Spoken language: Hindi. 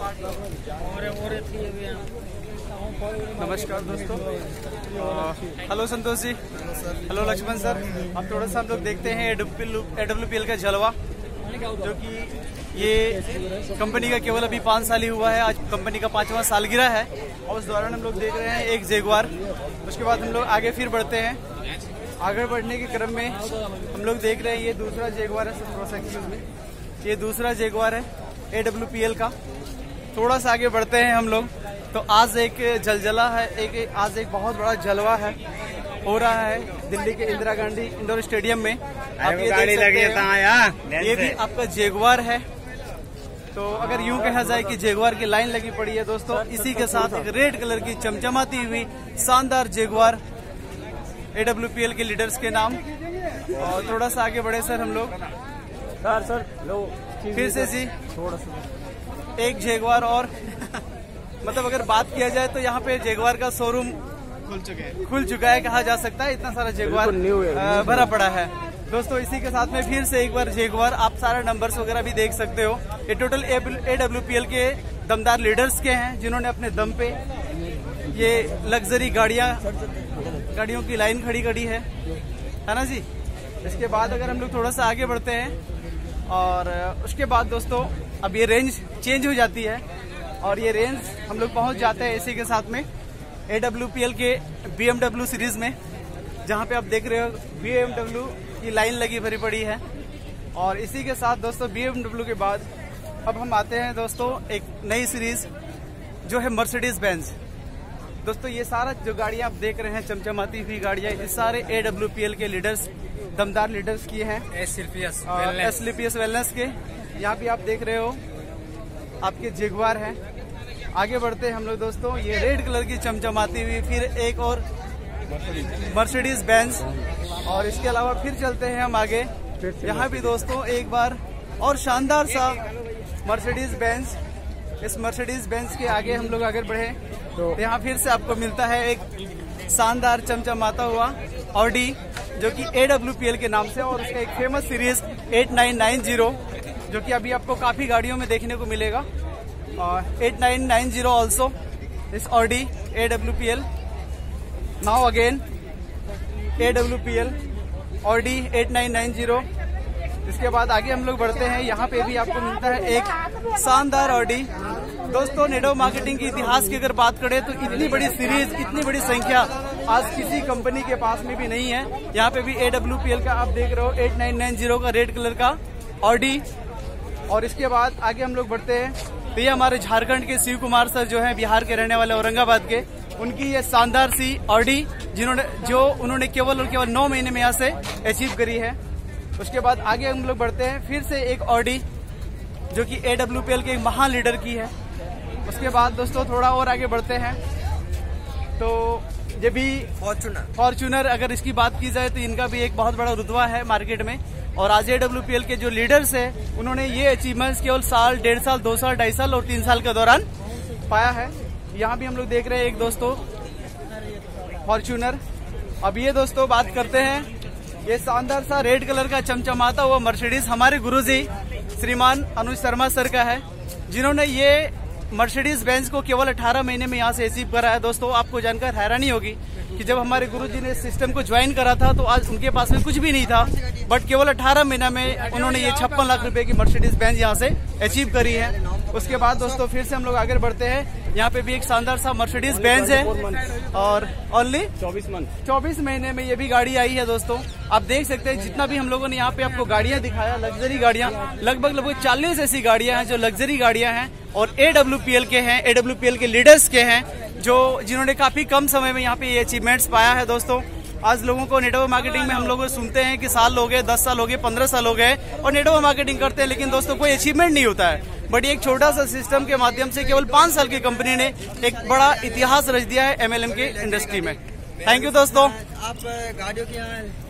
नमस्कार दोस्तों। Hello Santosh ji. Hello Laxman sir. अब थोड़ा सा हम लोग देखते हैं AWPL का जलवा, जो कि ये कंपनी का केवल अभी 5 साल ही हुआ है। आज कंपनी का 5वां सालगिरह है और उस दौरान हम लोग देख रहे हैं एक जैगुआर। उसके बाद हम लोग आगे फिर बढ़ते हैं। आगे बढ़ने के क्रम में हम लोग देख रहे हैं ये दूसरा जैगुआर है। थोड़ा सा एक्सक्यूज में, ये दूसरा जैगुआर है AWPL का। थोड़ा सा आगे बढ़ते हैं हम लोग, तो आज एक जलजला है, आज एक बहुत बड़ा जलवा है हो रहा है दिल्ली के इंदिरा गांधी इंडोर स्टेडियम में। आप ये देख सकते हैं, ये भी आपका जैगुआर है। तो अगर यूं कहा जाए कि जैगुआर की लाइन लगी पड़ी है दोस्तों, इसी के साथ एक रेड कलर की चमचमाती हुई शानदार जैगुआर AWPL के लीडर्स के नाम। और थोड़ा सा आगे बढ़े सर हम लोग। सर लो फिर से जी, थोड़ा सा एक जैगुआर और मतलब अगर बात किया जाए तो यहाँ पे जैगुआर का शोरूम खुल चुका है कहा जा सकता है। इतना सारा जैगुआर भरा पड़ा है दोस्तों। इसी के साथ में फिर से एक बार जैगुआर, आप सारा नंबर्स वगैरह भी देख सकते हो। ये टोटल AWPL के दमदार लीडर्स के हैं, जिन्होंने अपने दम पे ये लग्जरी गाड़ियों की लाइन खड़ी है ना जी। इसके बाद अगर हम लोग थोड़ा सा आगे बढ़ते हैं और उसके बाद दोस्तों अब ये रेंज चेंज हो जाती है और ये रेंज हम लोग पहुंच जाते हैं इसी के साथ में AWPL के BMW सीरीज में, जहां पे आप देख रहे हो BMW की लाइन लगी भरी पड़ी है। और इसी के साथ दोस्तों BMW के बाद अब हम आते हैं दोस्तों एक नई सीरीज जो है मर्सिडीज बेंज। दोस्तों ये सारा जो गाड़ियां आप देख रहे हैं चमचमाती हुई गाड़ियां, ये सारे AWPL के लीडर्स, दमदार लीडर्स की हैं। Asclepius वेलनेस के यहाँ भी आप देख रहे हो आपके जैगुआर है। आगे बढ़ते हैं हम लोग दोस्तों, ये रेड कलर की चमचमाती हुई फिर एक और मर्सिडीज बेंज। और इसके अलावा फिर चलते हैं हम आगे, यहाँ भी दोस्तों एक बार और शानदार सा मर्सिडीज बेंज। इस मर्सिडीज बेंज के आगे हम लोग आगे बढ़े तो यहाँ फिर से आपको मिलता है एक शानदार चमचमाता हुआ ऑडी, जो कि AWPL के नाम से, और उसका एक फेमस सीरीज 8990, जो कि अभी आपको काफी गाड़ियों में देखने को मिलेगा। और 8990 ऑल्सो इस Audi AWPL। Now again AWPL Audi 8990। इसके बाद आगे हम लोग बढ़ते हैं, यहाँ पे भी आपको मिलता है एक शानदार ऑडी। दोस्तों नेटवर्क मार्केटिंग के इतिहास की अगर बात करें तो इतनी बड़ी सीरीज, इतनी बड़ी संख्या आज किसी कंपनी के पास में भी नहीं है। यहाँ पे भी AWPL का आप देख रहे हो 8990 का रेड कलर का ऑडी। और इसके बाद आगे हम लोग बढ़ते हैं, तो ये हमारे झारखंड के शिव कुमार सर जो हैं, बिहार के रहने वाले, औरंगाबाद के, उनकी ये शानदार सी ऑडी उन्होंने केवल और केवल 9 महीने में यहाँ से अचीव करी है। उसके बाद आगे हम लोग बढ़ते हैं, फिर से एक ऑडी जो कि AWPL के एक महान लीडर की है। उसके बाद दोस्तों थोड़ा और आगे बढ़ते हैं, तो ये भी फॉर्च्यूनर अगर इसकी बात की जाए तो इनका भी एक बहुत बड़ा रुतबा है मार्केट में। और आज AWPL के जो लीडर्स हैं, उन्होंने ये अचीवमेंट्स केवल साल, 1.5 साल, 2 साल, 2.5 साल और 3 साल के दौरान पाया है। यहाँ भी हम लोग देख रहे हैं एक दोस्तों फॉर्च्यूनर। अब ये दोस्तों बात करते हैं, ये शानदार सा रेड कलर का चमचमाता हुआ मर्सिडीज हमारे गुरुजी श्रीमान अनुज शर्मा सर का है, जिन्होंने ये मर्सिडीज बेंज को केवल 18 महीने में यहाँ से अचीव करा है। दोस्तों आपको जानकर हैरानी होगी कि जब हमारे गुरुजी ने इस सिस्टम को ज्वाइन करा था तो आज उनके पास में कुछ भी नहीं था, बट केवल 18 महीना में उन्होंने ये 56 लाख रुपए की मर्सिडीज बेंज यहाँ से अचीव करी है। उसके बाद दोस्तों फिर से हम लोग आगे बढ़ते हैं, यहाँ पे भी एक शानदार सा मर्सिडीज बेंज है और ओनली 24 महीने में ये भी गाड़ी आई है। दोस्तों आप देख सकते हैं जितना भी हम लोगों ने यहाँ पे आपको गाड़ियां दिखाया, लग्जरी गाड़ियां, लगभग 40 ऐसी गाड़ियां हैं जो लग्जरी गाड़ियां हैं और AWPL के हैं, AWPL के लीडर्स के हैं, जिन्होंने काफी कम समय में यहाँ पे ये अचीवमेंट्स पाया है। दोस्तों आज लोगों को नेटवर्क मार्केटिंग में हम लोग सुनते हैं कि साल हो गए, 10 साल हो गए, 15 साल हो गए और नेटवर्क मार्केटिंग करते हैं, लेकिन दोस्तों कोई अचीवमेंट नहीं होता है। बट एक छोटा सा सिस्टम के माध्यम से केवल 5 साल की कंपनी ने एक बड़ा इतिहास रच दिया है MLM के इंडस्ट्री में। थैंक यू दोस्तों। आप गाड़ियों की